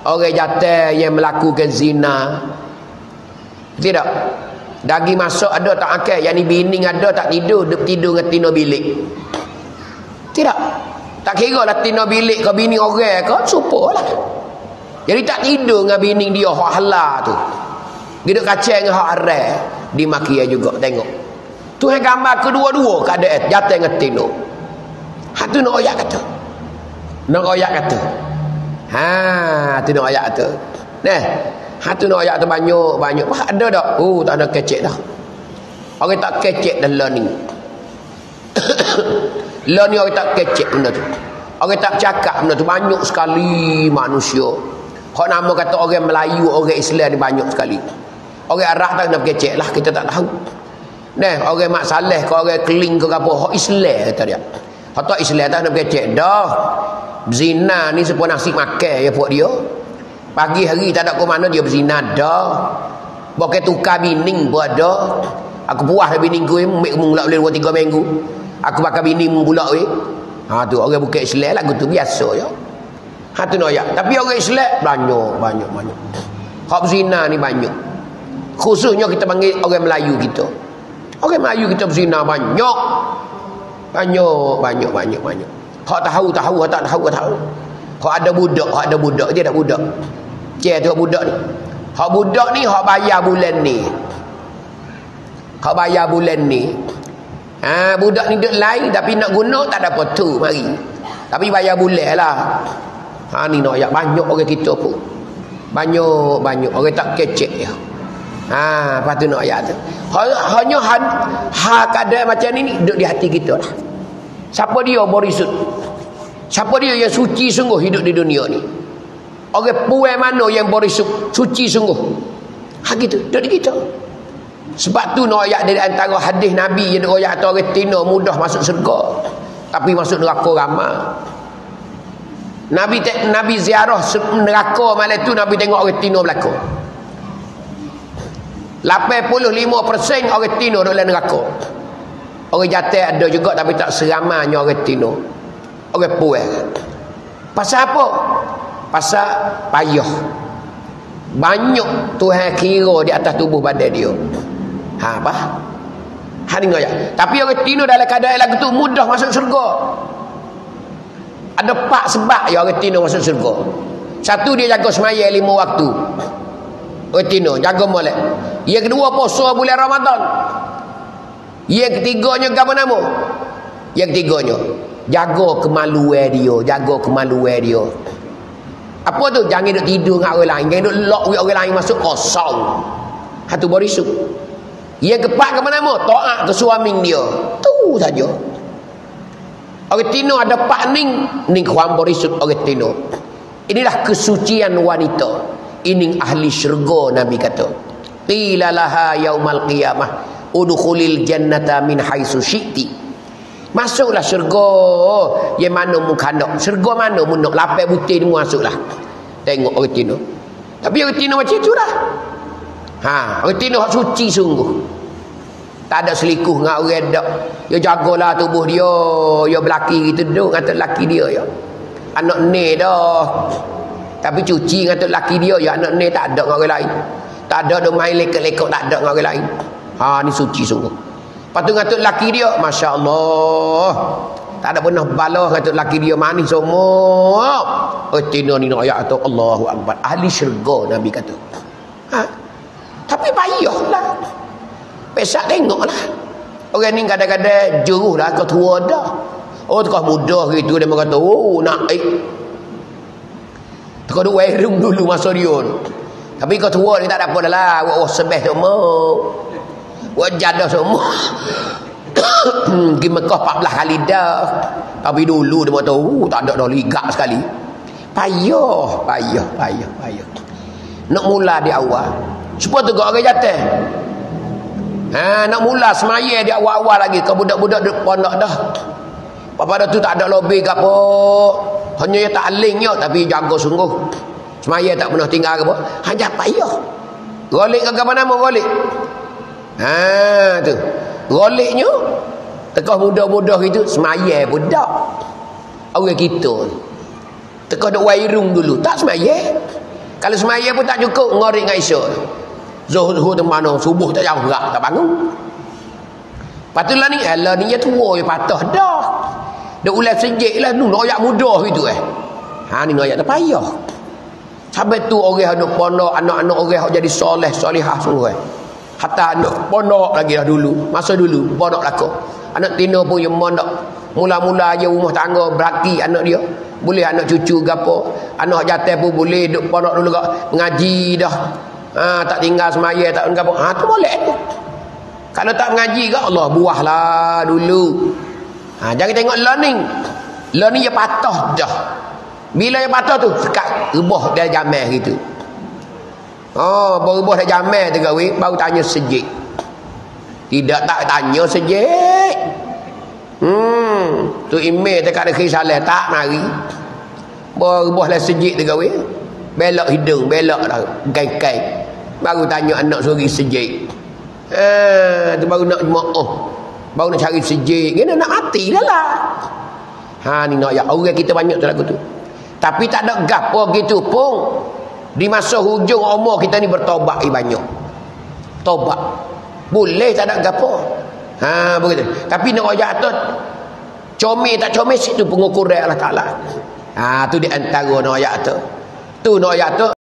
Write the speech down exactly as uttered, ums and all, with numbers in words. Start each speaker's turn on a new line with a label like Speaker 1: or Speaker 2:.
Speaker 1: orang jatuh yang melakukan zina. Tidak. Dagi masuk ada tak akal. Yang ni bini ada tak tidur, dia tidur dengan tino bilik. Tidak. Tak kira lah tino bilik ke bini orang ke, supo lah. Jadi tak tidur dengan bini dia hak halal tu. Dia duk kacau dengan hak haram, dimaki juga. Tengok. Tuhan gambar kedua-dua keadaan jatuh dengan tino. Ha tu nak ayat kata. Nak ayat kata. Ha tu nak ayat kata. Nah, ha tu nak ayat tu banyak banyak. Wah ada dak? Oh tak ada kecek dah. Orang tak kecek dah lah ni. Lah ni orang tak kecek benda tu. Orang tak cakap benda tu banyak sekali manusia. Hak nama kata orang Melayu, orang Islam ni banyak sekali. Orang Arab tak nak kecek lah, kita tak tahu. Nah, orang Mak Saleh ke orang Keling ke apa, hak Islam kata dia. Hak tak Islam tak nak kecek dah. Zina ni sepuluh nasi makan ya buat dia. Pagi hari tak ada ke mana dia berzina dah. Pakai tukar bining pun ada. Aku puas dah bining ku, ambil mula boleh dua tiga minggu. Aku pakai bining pula weh. Ha tu orang bukan Islam lagu tu biasa ya. Ha tu noyak. Tapi orang Islam banyak banyak banyak. Hak berzina ni banyak. Khususnya kita panggil orang Melayu kita. Orang Melayu kita berzina banyak. Banyak banyak banyak banyak. Hak tahu tahu, hak tak tahu tak tahu. Hak ada budak, hak ada budak dia tak budak. Cek tu budak ni. Hak budak ni hak bayar bulan ni. Hak bayar bulan ni. Ha budak ni duk lain tapi nak guna tak ada apa tu mari. Tapi bayar bulan lah. Ha ni nak ayat banyak orang kita pun. Banyak banyak orang tak kecek ya. Ha lepas tu nak ayat tu. Hanya ha kadang macam ni ni duduk di hati kita lah. Siapa dia berisut? Siapa dia yang suci sungguh hidup di dunia ni? Orang puan mana yang berisut suci sungguh? Ha gitu, duduk di kita. Sebab tu nak ayat dari antara hadis Nabi yang ayat atau orang tina mudah masuk syurga tapi masuk neraka ramai. Nabi te, Nabi ziarah neraka malam tu Nabi tengok orang tina belaka. lapan puluh lima peratus orang tina dalam neraka. Orang jatuh ada juga tapi tak seramanya orang tina. Orang puan. Pasal apa? Pasal payah. Banyak Tuhan kira di atas tubuh badan dia. Ha apa? Ha ni ngoyak. Tapi orang tino dalam keadaan lagu tu mudah masuk syurga. Ada empat sebab ya orang tino masuk syurga. Satu dia jaga sembahyang lima waktu. Orang tino jaga molek. Yang kedua puasa bulan Ramadan. Yang ketiganya apa nama? Yang ketiganya jaga kemaluan dia, jaga kemaluan dia. Apa tu? Jangan duk tidur dengan orang lain, jangan duk lock orang lain masuk kosong. Hatu berisuk. Yang keempat ke mana nama? Taat ke suami dia. Tu saja. Orang tino ada empat ning, ning kuam berisuk orang tino. Inilah kesucian wanita. Ini ahli syurga Nabi kata. Qila laha yaumal qiyamah udkhulil jannata min haitsu syi'ti. Masuklah syurga. Yang mana mu kandak? Syurga mana mu nak lapai butir mu masuklah. Tengok orang tino. Tapi orang tino macam itulah. Ha, orang tino hak suci sungguh. Tak ada selikuh dengan orang dak. Dia jagalah tubuh dia, dia belaki gitu duk kata laki dia ya. Anak ni dah. Tapi cuci kata laki dia ya, anak ni tak ada dengan orang lain. Tak ada duk main lekak-lekak, tak ada dengan orang lain. Ha, ni suci sungguh. Lepas tu kata laki dia, masya-Allah. Tak ada pernah balah kata laki dia manis semua. Oh tino ni nak ayat tu Allahu Akbar. Ahli syurga Nabi kata. Ha. Tapi payahlah. Pesak tengoklah. Orang ni kadang-kadang juruh dah kau tua dah. Oh tukar muda gitu dia kata, "Oh, nak eh." Tukar duk werum dulu masa dia. Tapi kau tua ni tak ada apa dah lah. Wah, sebeh semua. Wah, jadah semua. Pergi Mekah empat belas kali dah. Tapi dulu dia tahu, tak ada dah ligak sekali. Payah, payah, payah, payah. Nak mula di awal. Supaya tu kau orang jatuh. Ha, nak mula semaya di awal-awal lagi. Kau budak-budak duduk pondok dah. Pada tu tak ada lobby ke apa. Hanya tak alingnya tapi jaga sungguh. Semaya tak pernah tinggal ke apa. Hanya payah. Golik ke apa nama golik? Ha tu. Goliknya tekah mudah-mudah gitu semaya budak. Orang kita. Tekah duk wairung dulu tak semaya. Kalau semaya pun tak cukup, ngorik dengan Isya. Zuhur tu mana, subuh tak jauh gerak, tak bangun. Lepas tu lah ni, alah ni dia tua, dia patah dah. Dia ulas sejik lah, tu noyak mudah gitu eh. Ha ni noyak terpayah. Sampai tu orang ada pondok, anak-anak orang jadi soleh, solihah semua eh. Hatta anak pondok lagi dah dulu, masa dulu pondok lakon. Anak tina pun yang mondok. Mula-mula aja rumah tangga beraki anak dia. Boleh anak cucu gapo. Anak jantan pun boleh duk pondok dulu gak ngaji dah. Ha, tak tinggal semaya tak gapo. Ha tu boleh tu. Kalau tak ngaji gak Allah buahlah dulu. Ha jangan tengok learning. Learning dia patah dah. Bila dia patah tu sekat rebah dia jamal gitu. Oh, baru rebah dia jamal tu gawe baru tanya sejik. Tidak tak tanya sejik. Hmm, tu email dekat ada risalah tak mari. Berubah lah sejik tu gawe. Belok hidung, belok dah gai-gai. Baru tanya anak suri sejik. Eh, tu baru nak maaf. Baru nak cari sejik. Kena nak mati dah lah. Ha ni nak ya orang kita banyak tu lagu tu. Tapi tak ada gapo gitu pun. Di masa hujung umur kita ni bertobat i banyak. Tobat. Boleh tak ada gapo. Ha begitu. Tapi nak ajak tu comel tak comel situ pengukuran Allah Taala. Ha tu di antara nak ajak tu. Tu nak ajak tu